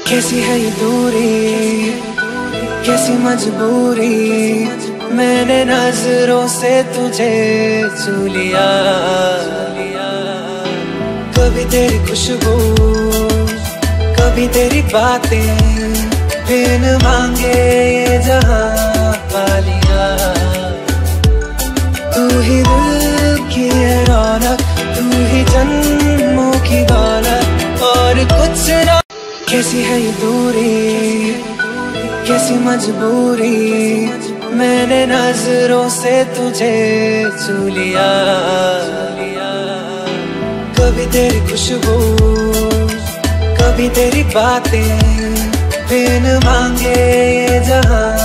कैसी है ये दूरी, कैसी मजबूरी, मैंने नजरों से तुझे छू लिया। कभी तेरी खुशबू, कभी तेरी बातें, बिन मांगे ये जहां पा लिया। तू ही दिल की है रौनक, तू ही जन्मों की दौलत और कुछ ना। कैसी है ये दूरी, कैसी मजबूरी, मैंने नजरों से तुझे छू लिया। कभी तेरी खुशबू, कभी तेरी बातें, बिन मांगे ये जहां